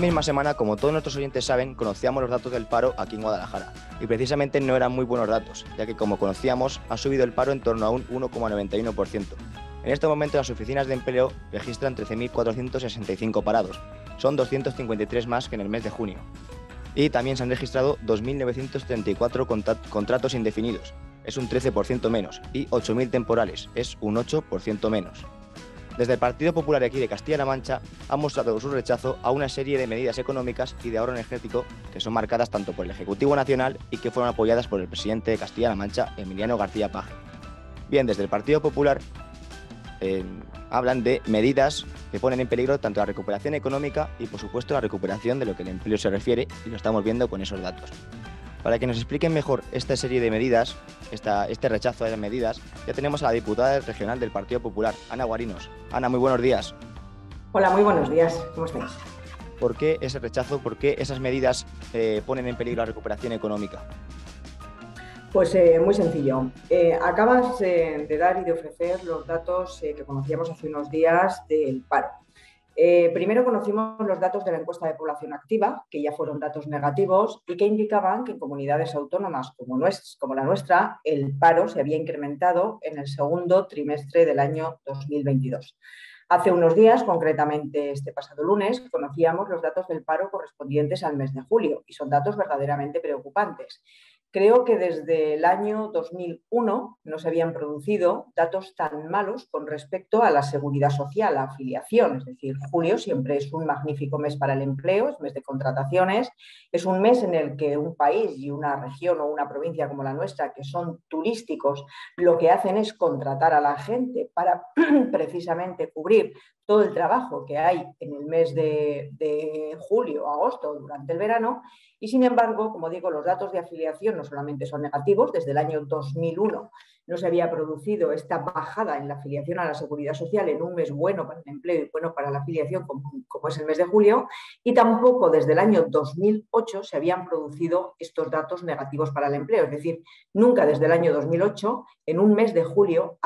misma semana, como todos nuestros oyentes saben, conocíamos los datos del paro aquí en Guadalajara. Y precisamente no eran muy buenos datos, ya que, como conocíamos, ha subido el paro en torno a un 1,91%. En este momento las oficinas de empleo registran 13.465 parados. Son 253 más que en el mes de junio. Y también se han registrado 2.934 contratos indefinidos. Es un 13% menos. Y 8.000 temporales. Es un 8% menos. Desde el Partido Popular aquí de Castilla-La Mancha han mostrado su rechazo a una serie de medidas económicas y de ahorro energético que son marcadas tanto por el Ejecutivo Nacional y que fueron apoyadas por el presidente de Castilla-La Mancha, Emiliano García Paje. Bien, desde el Partido Popular hablan de medidas que ponen en peligro tanto la recuperación económica y, por supuesto, la recuperación de lo que el empleo se refiere, y lo estamos viendo con esos datos. Para que nos expliquen mejor esta serie de medidas, este rechazo a las medidas, ya tenemos a la diputada regional del Partido Popular, Ana Guarinos. Ana, muy buenos días. Hola, muy buenos días. ¿Cómo estáis? ¿Por qué ese rechazo? ¿Por qué esas medidas ponen en peligro la recuperación económica? Pues muy sencillo. Acabas de dar y de ofrecer los datos que conocíamos hace unos días del paro. Primero conocimos los datos de la encuesta de población activa, que ya fueron datos negativos y que indicaban que en comunidades autónomas como la nuestra, el paro se había incrementado en el segundo trimestre del año 2022. Hace unos días, concretamente este pasado lunes, conocíamos los datos del paro correspondientes al mes de julio y son datos verdaderamente preocupantes. Creo que desde el año 2001 no se habían producido datos tan malos con respecto a la seguridad social, a afiliación. Es decir, julio siempre es un magnífico mes para el empleo, es mes de contrataciones, es un mes en el que un país y una región o una provincia como la nuestra, que son turísticos, lo que hacen es contratar a la gente para precisamente cubrir todo el trabajo que hay en el mes de julio, agosto, durante el verano. Y sin embargo, como digo, los datos de afiliación no solamente son negativos, desde el año 2001 no se había producido esta bajada en la afiliación a la seguridad social en un mes bueno para el empleo y bueno para la afiliación como es el mes de julio, y tampoco desde el año 2008 se habían producido estos datos negativos para el empleo. Es decir, nunca desde el año 2008 en un mes de julio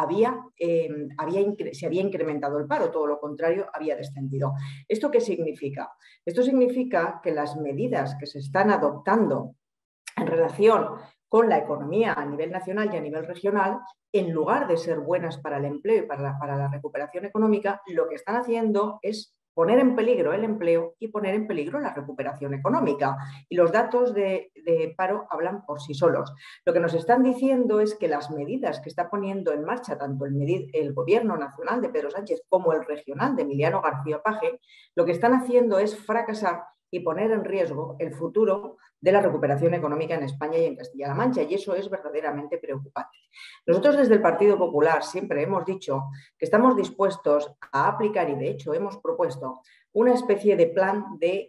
se había incrementado el paro, todo lo contrario, había descendido. ¿Esto qué significa? Esto significa que las medidas que se están adoptando en relación con la economía a nivel nacional y a nivel regional, en lugar de ser buenas para el empleo y para la recuperación económica, lo que están haciendo es poner en peligro el empleo y poner en peligro la recuperación económica. Y los datos de paro hablan por sí solos. Lo que nos están diciendo es que las medidas que está poniendo en marcha tanto el gobierno nacional de Pedro Sánchez como el regional de Emiliano García Paje, lo que están haciendo es fracasar y poner en riesgo el futuro de la recuperación económica en España y en Castilla-La Mancha, y eso es verdaderamente preocupante. Nosotros desde el Partido Popular siempre hemos dicho que estamos dispuestos a aplicar, y de hecho hemos propuesto, una especie de plan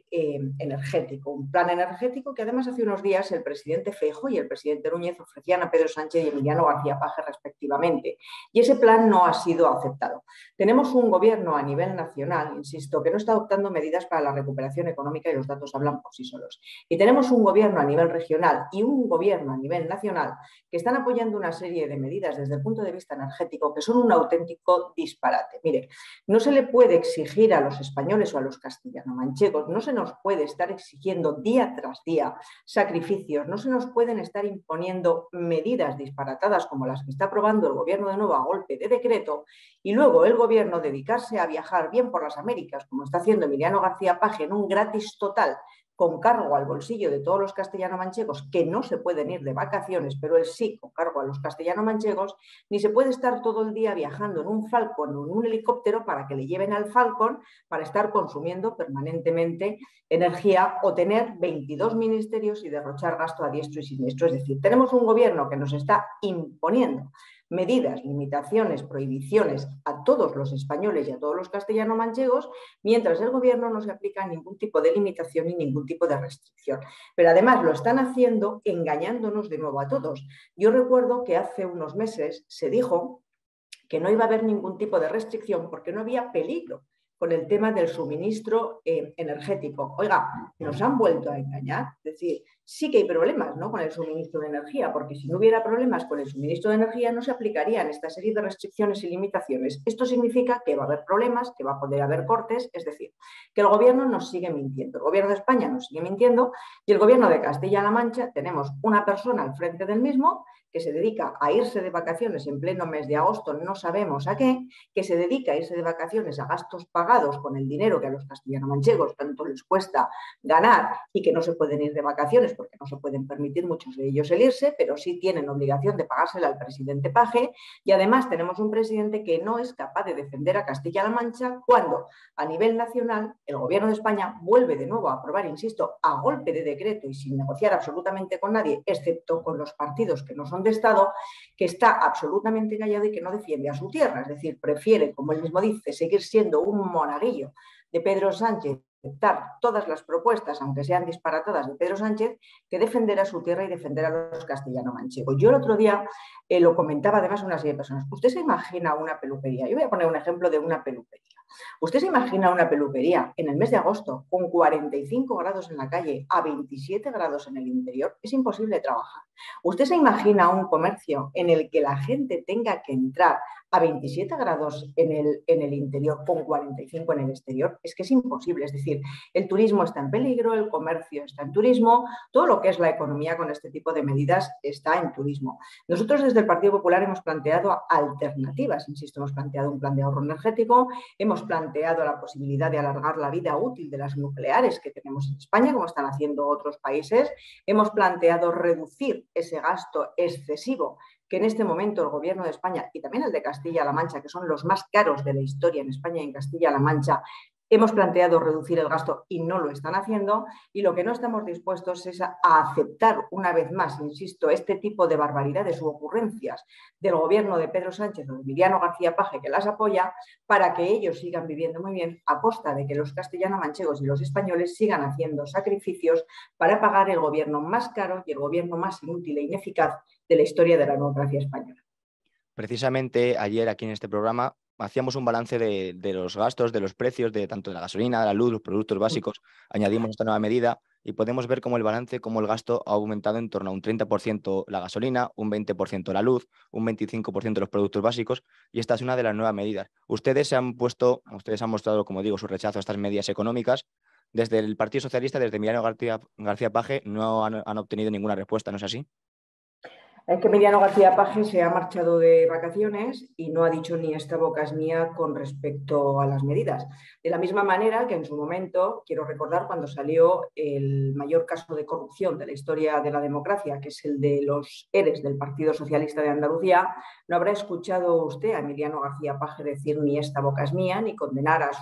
energético, un plan energético que además hace unos días el presidente Feijóo y el presidente Núñez ofrecían a Pedro Sánchez y Emiliano García Paje respectivamente, y ese plan no ha sido aceptado. Tenemos un gobierno a nivel nacional, insisto, que no está adoptando medidas para la recuperación económica y los datos hablan por sí solos. Y tenemos un gobierno a nivel regional y un gobierno a nivel nacional que están apoyando una serie de medidas desde el punto de vista energético que son un auténtico disparate. Mire, no se le puede exigir a los españoles o a los castellano-manchegos, no se nos puede estar exigiendo día tras día sacrificios, no se nos pueden estar imponiendo medidas disparatadas como las que está aprobando el gobierno de nuevo a golpe de decreto y luego el gobierno dedicarse a viajar bien por las Américas, como está haciendo Emiliano García Paje en un gratis total con cargo al bolsillo de todos los castellano-manchegos que no se pueden ir de vacaciones, pero él sí con cargo a los castellano-manchegos, ni se puede estar todo el día viajando en un Falcon o en un helicóptero para que le lleven al Falcon para estar consumiendo permanentemente energía o tener 22 ministerios y derrochar gasto a diestro y siniestro. Es decir, tenemos un gobierno que nos está imponiendo medidas, limitaciones, prohibiciones a todos los españoles y a todos los castellano-manchegos, mientras el gobierno no se aplica ningún tipo de limitación ni ningún tipo de restricción. Pero además lo están haciendo engañándonos de nuevo a todos. Yo recuerdo que hace unos meses se dijo que no iba a haber ningún tipo de restricción porque no había peligro con el tema del suministro energético. Oiga, nos han vuelto a engañar. Es decir, sí que hay problemas, ¿no?, con el suministro de energía, porque si no hubiera problemas con el suministro de energía no se aplicarían esta serie de restricciones y limitaciones. Esto significa que va a haber problemas, que va a poder haber cortes, es decir, que el gobierno nos sigue mintiendo, el gobierno de España nos sigue mintiendo y el gobierno de Castilla-La Mancha tenemos una persona al frente del mismo que se dedica a irse de vacaciones en pleno mes de agosto, no sabemos a qué, que se dedica a irse de vacaciones a gastos pagados con el dinero que a los castellano-manchegos tanto les cuesta ganar y que no se pueden ir de vacaciones porque no se pueden permitir muchos de ellos el irse, pero sí tienen obligación de pagársela al presidente Paje, y además tenemos un presidente que no es capaz de defender a Castilla-La Mancha cuando a nivel nacional el gobierno de España vuelve de nuevo a aprobar, insisto, a golpe de decreto y sin negociar absolutamente con nadie, excepto con los partidos que no son de Estado, que está absolutamente callado y que no defiende a su tierra, es decir, prefiere, como él mismo dice, seguir siendo un monaguillo de Pedro Sánchez, aceptar todas las propuestas, aunque sean disparatadas, de Pedro Sánchez, que defender a su tierra y defender a los castellano-manchegos. Yo el otro día lo comentaba además a una serie de personas. ¿Usted se imagina una peluquería? Yo voy a poner un ejemplo de una peluquería. ¿Usted se imagina una peluquería en el mes de agosto con 45 grados en la calle a 27 grados en el interior? Es imposible trabajar. ¿Usted se imagina un comercio en el que la gente tenga que entrar a 27 grados en el interior con 45 en el exterior? Es que es imposible. Es decir, el turismo está en peligro, el comercio está en turismo, todo lo que es la economía con este tipo de medidas está en turismo. Nosotros desde el Partido Popular hemos planteado alternativas, insisto, hemos planteado un plan de ahorro energético, hemos planteado la posibilidad de alargar la vida útil de las nucleares que tenemos en España, como están haciendo otros países, hemos planteado reducir ese gasto excesivo que en este momento el Gobierno de España y también el de Castilla-La Mancha, que son los más caros de la historia en España y en Castilla-La Mancha, hemos planteado reducir el gasto y no lo están haciendo, y lo que no estamos dispuestos es a aceptar una vez más, insisto, este tipo de barbaridades u ocurrencias del gobierno de Pedro Sánchez o de Emiliano García Paje, que las apoya, para que ellos sigan viviendo muy bien a costa de que los castellano-manchegos y los españoles sigan haciendo sacrificios para pagar el gobierno más caro y el gobierno más inútil e ineficaz de la historia de la democracia española. Precisamente ayer aquí en este programa hacíamos un balance de los gastos, de los precios, de tanto de la gasolina, de la luz, los productos básicos. Añadimos esta nueva medida y podemos ver cómo el balance, cómo el gasto ha aumentado en torno a un 30% la gasolina, un 20% la luz, un 25% los productos básicos, y esta es una de las nuevas medidas. Ustedes han mostrado, como digo, su rechazo a estas medidas económicas. Desde el Partido Socialista, desde Emiliano García Paje, no han obtenido ninguna respuesta, ¿no es así? Es que Emiliano García Paje se ha marchado de vacaciones y no ha dicho ni esta boca es mía con respecto a las medidas. De la misma manera que en su momento, quiero recordar cuando salió el mayor caso de corrupción de la historia de la democracia, que es el de los ERES del Partido Socialista de Andalucía, no habrá escuchado usted a Emiliano García Paje decir ni esta boca es mía, ni condenar a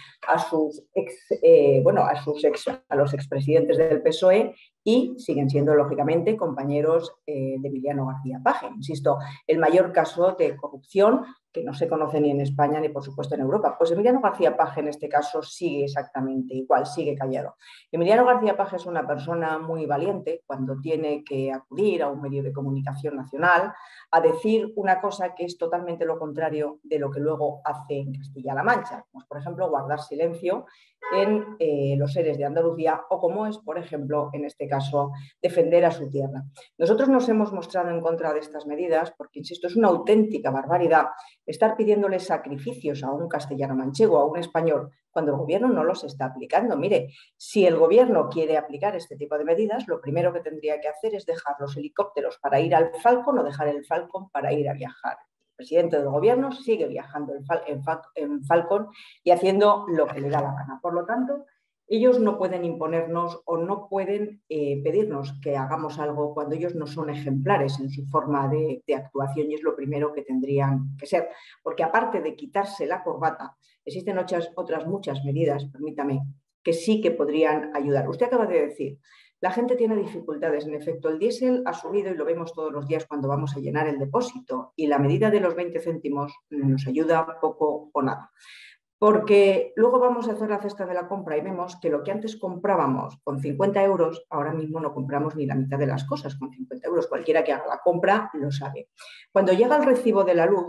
los expresidentes del PSOE, y siguen siendo, lógicamente, compañeros de Emiliano García Paje. Insisto, el mayor caso de corrupción que no se conoce ni en España ni, por supuesto, en Europa. Pues Emiliano García Paje, en este caso, sigue exactamente igual, sigue callado. Emiliano García Paje es una persona muy valiente cuando tiene que acudir a un medio de comunicación nacional a decir una cosa que es totalmente lo contrario de lo que luego hace en Castilla-La Mancha, como es, por ejemplo, guardar silencio en los ERES de Andalucía, o como es, por ejemplo, en este caso, defender a su tierra. Nosotros nos hemos mostrado en contra de estas medidas porque, insisto, es una auténtica barbaridad estar pidiéndole sacrificios a un castellano manchego, a un español, cuando el gobierno no los está aplicando. Mire, si el gobierno quiere aplicar este tipo de medidas, lo primero que tendría que hacer es dejar los helicópteros para ir al Falcon o dejar el Falcon para ir a viajar. El presidente del gobierno sigue viajando en Falcon y haciendo lo que le da la gana. Por lo tanto, ellos no pueden imponernos o no pueden pedirnos que hagamos algo cuando ellos no son ejemplares en su forma de actuación, y es lo primero que tendrían que ser. Porque aparte de quitarse la corbata, existen otras muchas medidas, permítame, que sí que podrían ayudar. Usted acaba de decir, la gente tiene dificultades. En efecto, el diésel ha subido y lo vemos todos los días cuando vamos a llenar el depósito, y la medida de los 20 céntimos nos ayuda poco o nada. Porque luego vamos a hacer la cesta de la compra y vemos que lo que antes comprábamos con 50 euros, ahora mismo no compramos ni la mitad de las cosas con 50 euros. Cualquiera que haga la compra lo sabe. Cuando llega el recibo de la luz,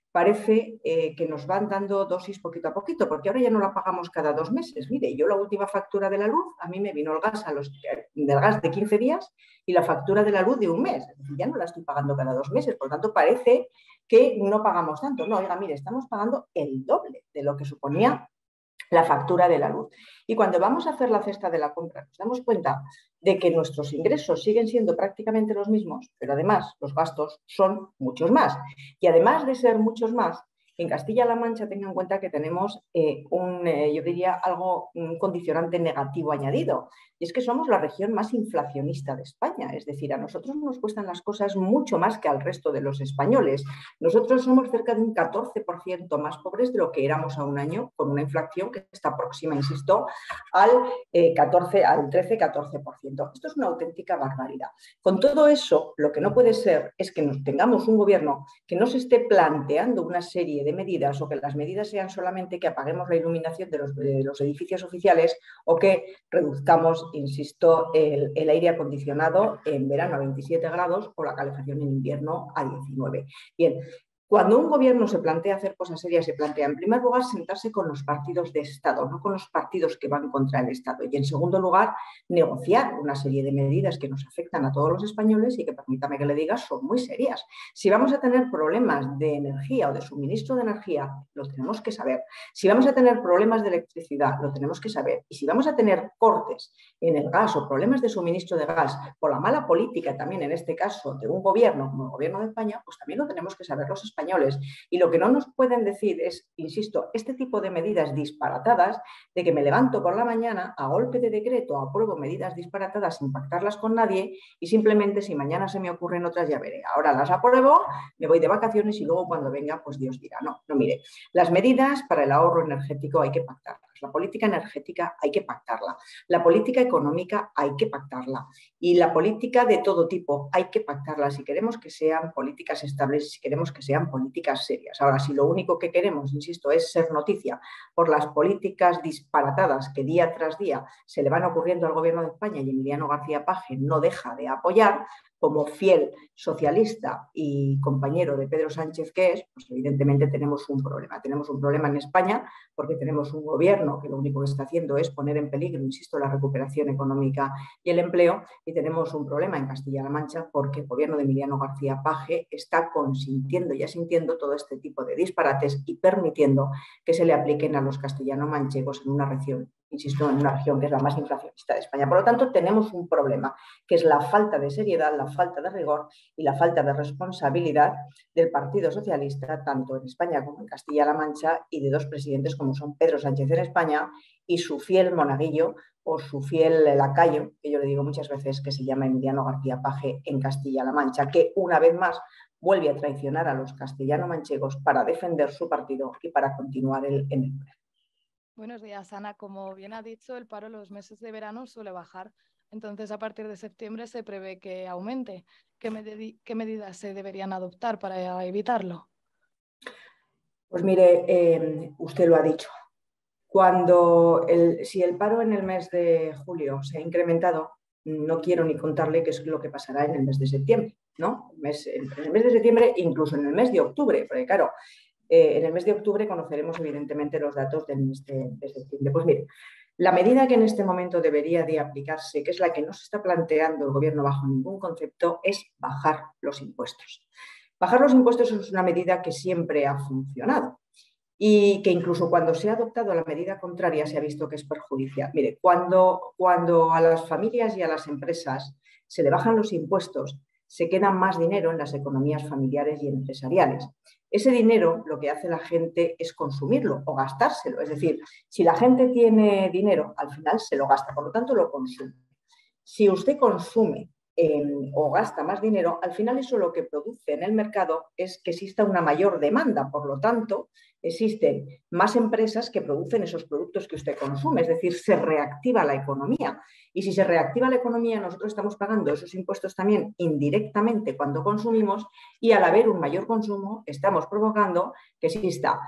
parece que nos van dando dosis poquito a poquito, porque ahora ya no la pagamos cada 2 meses. Mire, yo la última factura de la luz, a mí me vino el gas del gas de 15 días y la factura de la luz de 1 mes. Es decir, ya no la estoy pagando cada 2 meses, por lo tanto parece que no pagamos tanto. No, oiga, mire, estamos pagando el doble de lo que suponía la factura de la luz. Y cuando vamos a hacer la cesta de la compra, nos damos cuenta de que nuestros ingresos siguen siendo prácticamente los mismos, pero además los gastos son muchos más. Y además de ser muchos más, en Castilla-La Mancha tengan en cuenta que tenemos yo diría un condicionante negativo añadido, y es que somos la región más inflacionista de España, es decir, a nosotros nos cuestan las cosas mucho más que al resto de los españoles. Nosotros somos cerca de un 14% más pobres de lo que éramos a un año, con una inflación que está próxima, insisto, al 13-14%. Esto es una auténtica barbaridad. Con todo eso, lo que no puede ser es que tengamos un gobierno que no se esté planteando una serie de medidas, o que las medidas sean solamente que apaguemos la iluminación de los edificios oficiales, o que reduzcamos, insisto, el aire acondicionado en verano a 27 grados o la calefacción en invierno a 19. Bien, cuando un gobierno se plantea hacer cosas serias, se plantea en primer lugar sentarse con los partidos de Estado, no con los partidos que van contra el Estado. Y en segundo lugar, negociar una serie de medidas que nos afectan a todos los españoles y que, permítame que le diga, son muy serias. Si vamos a tener problemas de energía o de suministro de energía, lo tenemos que saber. Si vamos a tener problemas de electricidad, lo tenemos que saber. Y si vamos a tener cortes en el gas o problemas de suministro de gas por la mala política también, en este caso, de un gobierno como el gobierno de España, pues también lo tenemos que saber los españoles. Y lo que no nos pueden decir es, insisto, este tipo de medidas disparatadas, de que me levanto por la mañana, a golpe de decreto apruebo medidas disparatadas sin pactarlas con nadie y simplemente si mañana se me ocurren otras ya veré. Ahora las apruebo, me voy de vacaciones y luego cuando venga, pues Dios dirá. No, no, mire, las medidas para el ahorro energético hay que pactarlas, la política energética hay que pactarla, la política económica hay que pactarla y la política de todo tipo hay que pactarla si queremos que sean políticas estables, si queremos que sean políticas serias. Ahora, si lo único que queremos, insisto, es ser noticia por las políticas disparatadas que día tras día se le van ocurriendo al Gobierno de España y Emiliano García Paje no deja de apoyar, como fiel socialista y compañero de Pedro Sánchez que es, pues evidentemente tenemos un problema. Tenemos un problema en España porque tenemos un gobierno que lo único que está haciendo es poner en peligro, insisto, la recuperación económica y el empleo, y tenemos un problema en Castilla-La Mancha porque el gobierno de Emiliano García Paje está consintiendo y asintiendo todo este tipo de disparates y permitiendo que se le apliquen a los castellano-manchegos en una región, insisto, en una región que es la más inflacionista de España. Por lo tanto, tenemos un problema, que es la falta de seriedad, la falta de rigor y la falta de responsabilidad del Partido Socialista, tanto en España como en Castilla-La Mancha, y de dos presidentes como son Pedro Sánchez en España y su fiel monaguillo o su fiel lacayo, que yo le digo muchas veces, que se llama Emiliano García Paje en Castilla-La Mancha, que una vez más vuelve a traicionar a los castellano-manchegos para defender su partido y para continuar en el poder. Buenos días, Ana. Como bien ha dicho, el paro en los meses de verano suele bajar. Entonces, a partir de septiembre se prevé que aumente. ¿Qué medidas se deberían adoptar para evitarlo? Pues mire, usted lo ha dicho. Si el paro en el mes de julio se ha incrementado, no quiero ni contarle qué es lo que pasará en el mes de septiembre, ¿no? En el mes de septiembre, incluso en el mes de octubre, porque claro, en el mes de octubre conoceremos evidentemente los datos del mes de septiembre. Pues mire, la medida que en este momento debería de aplicarse, que es la que no se está planteando el gobierno bajo ningún concepto, es bajar los impuestos. Bajar los impuestos es una medida que siempre ha funcionado y que incluso cuando se ha adoptado la medida contraria se ha visto que es perjudicial. Mire, cuando a las familias y a las empresas se le bajan los impuestos, se queda más dinero en las economías familiares y empresariales. Ese dinero lo que hace la gente es consumirlo o gastárselo. Es decir, si la gente tiene dinero, al final se lo gasta, por lo tanto lo consume. Si usted consume o gasta más dinero, al final eso lo que produce en el mercado es que exista una mayor demanda. Por lo tanto, existen más empresas que producen esos productos que usted consume, es decir, se reactiva la economía. Y si se reactiva la economía, nosotros estamos pagando esos impuestos también indirectamente cuando consumimos, y al haber un mayor consumo estamos provocando que exista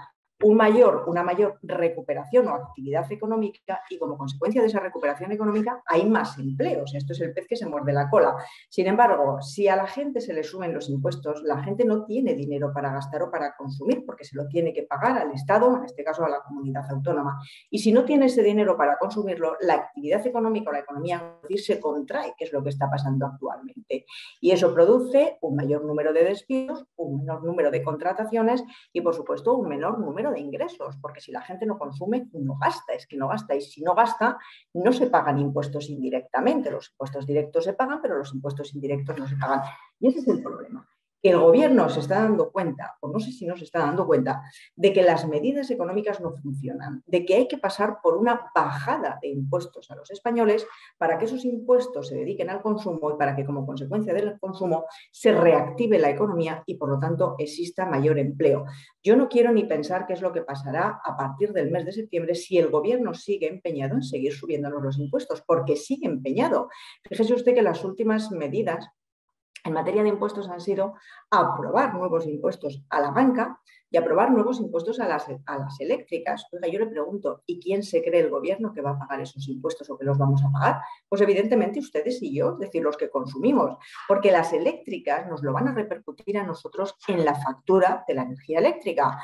una mayor recuperación o actividad económica y como consecuencia de esa recuperación económica hay más empleos. Esto es el pez que se muerde la cola. Sin embargo, si a la gente se le suben los impuestos, la gente no tiene dinero para gastar o para consumir porque se lo tiene que pagar al Estado, en este caso a la comunidad autónoma. Y si no tiene ese dinero para consumirlo, la actividad económica o la economía se contrae, que es lo que está pasando actualmente. Y eso produce un mayor número de despidos, un menor número de contrataciones y, por supuesto, un menor número de ingresos, porque si la gente no consume, no gasta, es que no gasta, y si no gasta, no se pagan impuestos indirectamente. Los impuestos directos se pagan, pero los impuestos indirectos no se pagan. Y ese es el problema. Que el gobierno se está dando cuenta, o no sé si no se está dando cuenta, de que las medidas económicas no funcionan, de que hay que pasar por una bajada de impuestos a los españoles para que esos impuestos se dediquen al consumo y para que como consecuencia del consumo se reactive la economía y por lo tanto exista mayor empleo. Yo no quiero ni pensar qué es lo que pasará a partir del mes de septiembre si el gobierno sigue empeñado en seguir subiéndonos los impuestos, porque sigue empeñado. Fíjese usted que las últimas medidas en materia de impuestos han sido aprobar nuevos impuestos a la banca y aprobar nuevos impuestos a las eléctricas. Oiga, yo le pregunto, ¿y quién se cree el gobierno que va a pagar esos impuestos o que los vamos a pagar? Pues evidentemente ustedes y yo, es decir, los que consumimos, porque las eléctricas nos lo van a repercutir a nosotros en la factura de la energía eléctrica.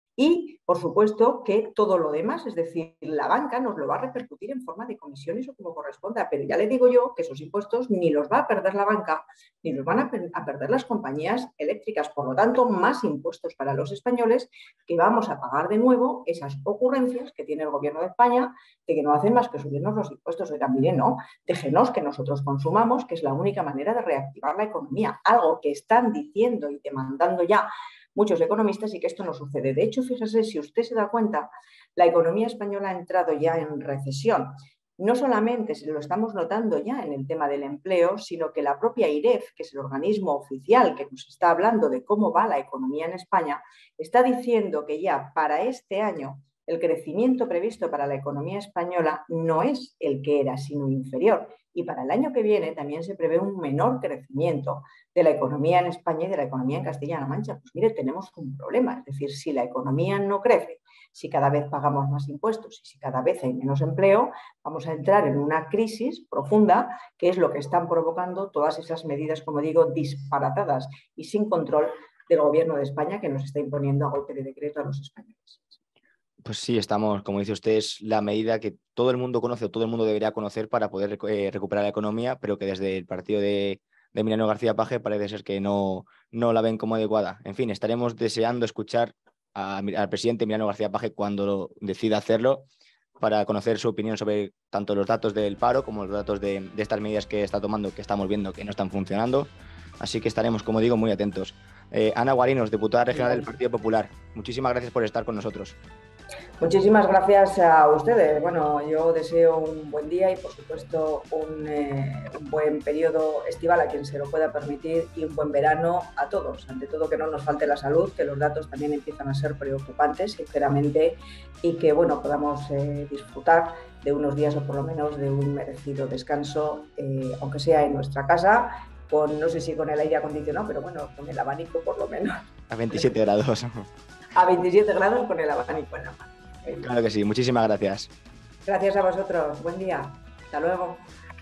Y, por supuesto, que todo lo demás, es decir, la banca nos lo va a repercutir en forma de comisiones o como corresponda, pero ya le digo yo que esos impuestos ni los va a perder la banca, ni los van a perder las compañías eléctricas. Por lo tanto, más impuestos para los españoles que vamos a pagar de nuevo esas ocurrencias que tiene el Gobierno de España, de que no hacen más que subirnos los impuestos. Oigan, miren, no, déjenos que nosotros consumamos, que es la única manera de reactivar la economía, algo que están diciendo y demandando ya muchos economistas y que esto no sucede. De hecho, fíjese, si usted se da cuenta, la economía española ha entrado ya en recesión. No solamente se lo estamos notando ya en el tema del empleo, sino que la propia IREF, que es el organismo oficial que nos está hablando de cómo va la economía en España, está diciendo que ya para este año el crecimiento previsto para la economía española no es el que era, sino inferior. Y para el año que viene también se prevé un menor crecimiento de la economía en España y de la economía en Castilla-La Mancha. Pues mire, tenemos un problema. Es decir, si la economía no crece, si cada vez pagamos más impuestos y si cada vez hay menos empleo, vamos a entrar en una crisis profunda, que es lo que están provocando todas esas medidas, como digo, disparatadas y sin control del Gobierno de España que nos está imponiendo a golpe de decreto a los españoles. Pues sí, estamos, como dice usted, es la medida que todo el mundo conoce o todo el mundo debería conocer para poder recuperar la economía, pero que desde el partido de Emiliano García Paje parece ser que no la ven como adecuada. En fin, estaremos deseando escuchar al presidente Emiliano García Paje cuando decida hacerlo para conocer su opinión sobre tanto los datos del paro como los datos de estas medidas que está tomando, que estamos viendo que no están funcionando. Así que estaremos, como digo, muy atentos. Ana Guarinos, diputada regional del Partido Popular, muchísimas gracias por estar con nosotros. Muchísimas gracias a ustedes. Bueno, yo deseo un buen día y, por supuesto, un buen periodo estival a quien se lo pueda permitir y un buen verano a todos. Ante todo, que no nos falte la salud, que los datos también empiezan a ser preocupantes, sinceramente, y que, bueno, podamos disfrutar de unos días o por lo menos de un merecido descanso, aunque sea en nuestra casa, no sé si con el aire acondicionado, pero bueno, con el abanico por lo menos. A 27 grados. A 27 grados con el abanico en la mano. Claro que sí, muchísimas gracias. Gracias a vosotros, buen día, hasta luego.